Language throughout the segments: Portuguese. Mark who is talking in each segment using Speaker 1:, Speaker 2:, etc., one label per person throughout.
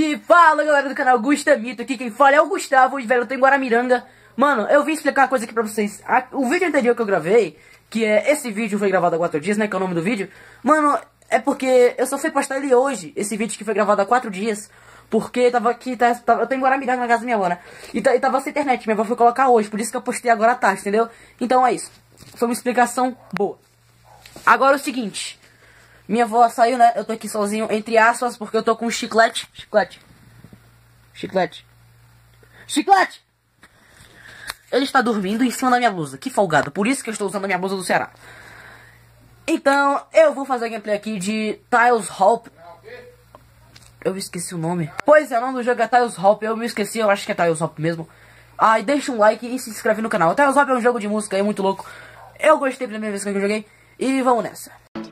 Speaker 1: E fala galera do canal Gustamito, aqui quem fala é o Gustavo, e velho, eu tô em Guaramiranga. Mano, eu vim explicar uma coisa aqui pra vocês. O vídeo anterior que eu gravei, que é esse vídeo foi gravado há 4 dias, né, que é o nome do vídeo. Mano, é porque eu só fui postar ele hoje, esse vídeo que foi gravado há 4 dias. Porque tava aqui, eu tô em Guaramiranga na casa da minha avó, né? E tava sem internet, minha avó foi colocar hoje, por isso que eu postei agora à tarde, entendeu? Então é isso, foi uma explicação boa. Agora é o seguinte, minha avó saiu, né? Eu tô aqui sozinho, entre aspas, porque eu tô com chiclete. Ele está dormindo em cima da minha blusa. Que folgado. Por isso que eu estou usando a minha blusa do Ceará. Então, eu vou fazer a gameplay aqui de Tiles Hop. Eu esqueci o nome. Pois é, o nome do jogo é Tiles Hop. Eu me esqueci, eu acho que é Tiles Hop mesmo. E deixa um like e se inscreve no canal. Tiles Hop é um jogo de música, é muito louco. Eu gostei da primeira vez que eu joguei. E vamos nessa.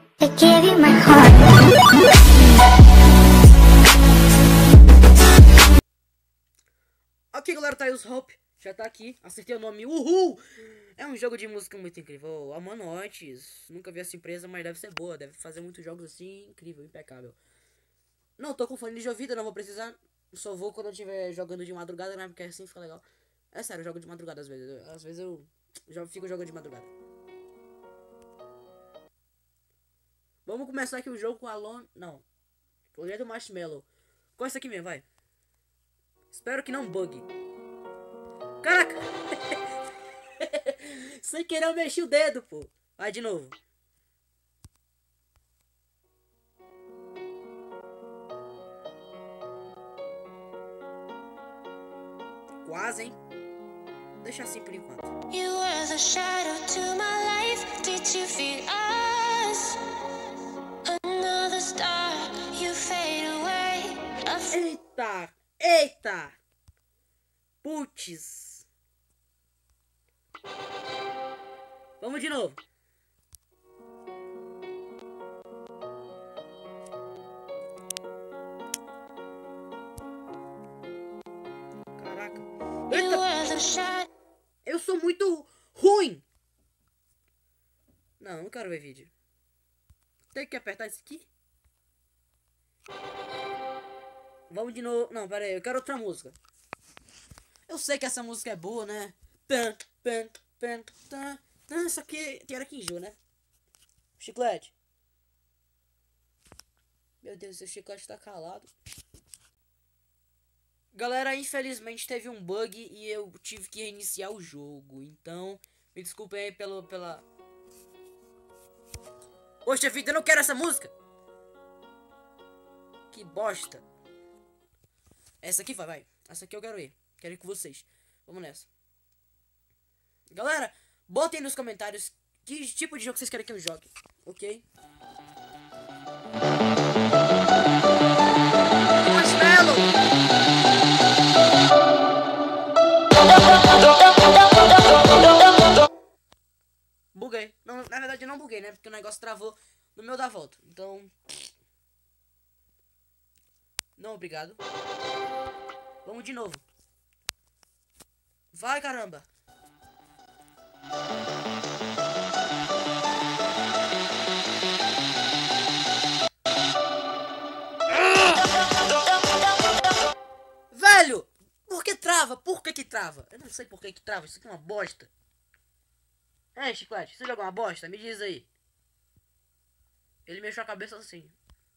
Speaker 1: Ok, galera, Tiles Hop já tá aqui, acertei o nome, uhul! É um jogo de música muito incrível, Amanotes, nunca vi essa empresa, mas deve ser boa, deve fazer muitos jogos assim, incrível, impecável. Não, tô com fone de ouvido, não vou precisar, só vou quando eu estiver jogando de madrugada, né, porque assim fica legal. É sério, eu jogo de madrugada às vezes eu já fico jogando de madrugada. Vamos começar aqui o jogo com Alone, não, Projeto Marshmallow. Qual é esse aqui mesmo, vai? Espero que não bugue. Caraca! Sem querer eu mexi o dedo, pô. Vai de novo. Quase, hein? Deixa assim por enquanto. You were the shadow to my life. Did you feel us? Another star, you fade away. Eita! Eita! Putz! Vamos de novo. Caraca. Eita. Eu sou muito ruim. Não quero ver vídeo. Tem que apertar isso aqui. Vamos de novo. Não, pera aí. Eu quero outra música. Eu sei que essa música é boa, né? Isso aqui tem hora que enjoa, né? Chiclete. Meu Deus, o chiclete tá calado. Galera, infelizmente teve um bug e eu tive que reiniciar o jogo. Então, me desculpem aí pela... Poxa vida, eu não quero essa música. Que bosta. Essa aqui vai. Essa aqui eu quero ir. Quero ir com vocês. Vamos nessa. Galera, botem nos comentários que tipo de jogo vocês querem que eu jogue, ok? Marshmallow! Buguei. Não, na verdade não buguei, né? Porque o negócio travou no meu da volta. Então... Não, obrigado. Vamos de novo. Vai, caramba. Velho! Por que trava? Por que trava? Eu não sei por que trava. Isso aqui é uma bosta. Chiclete, você jogou uma bosta? Me diz aí. Ele mexeu a cabeça assim.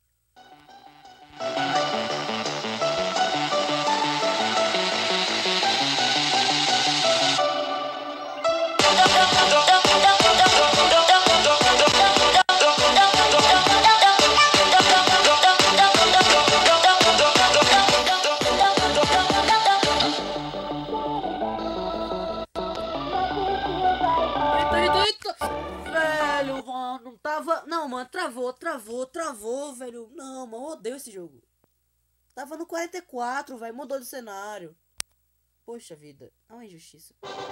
Speaker 1: Velho, mano, não tava... Não, mano, travou, velho. Não, mano, eu odeio esse jogo. Tava no 44, velho, mudou de cenário. Poxa vida, é uma injustiça.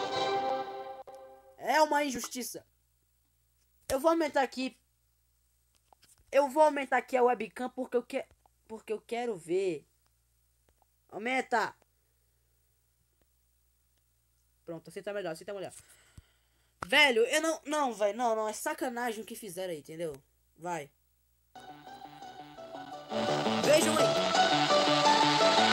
Speaker 1: É uma injustiça. Eu vou aumentar aqui. Eu vou aumentar aqui a webcam porque eu quero ver. Aumenta. Pronto, assim tá melhor, assim tá melhor. Velho, eu não... Não, velho, não. É sacanagem o que fizeram aí, entendeu? Vai. Vejam aí.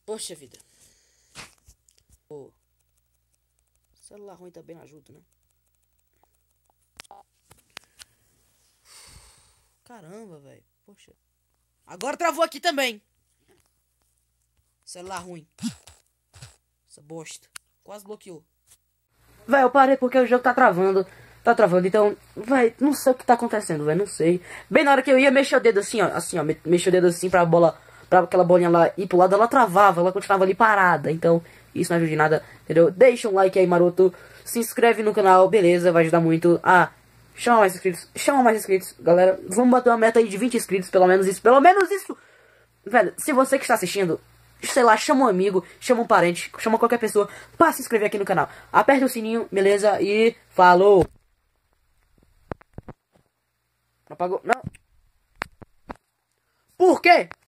Speaker 1: Poxa vida. Pô. Celular ruim também não ajuda, né? Caramba, velho. Poxa. Agora travou aqui também. Celular ruim. Essa bosta. Quase bloqueou. Véi, eu parei porque o jogo tá travando. Tá travando, então, véi, não sei o que tá acontecendo, véi, não sei. Bem na hora que eu ia mexer o dedo assim, ó, mexer o dedo assim pra bola, pra aquela bolinha lá ir pro lado, ela travava, ela continuava ali parada. Então, isso não ajuda em nada, entendeu? Deixa um like aí, maroto. Se inscreve no canal, beleza, vai ajudar muito. Ah, chama mais inscritos, galera. Vamos bater uma meta aí de 20 inscritos, pelo menos isso. Velho, se você que está assistindo, sei lá, chama um amigo, chama um parente, chama qualquer pessoa pra se inscrever aqui no canal. Aperta o sininho, beleza? E falou! Apagou? Não. Por quê?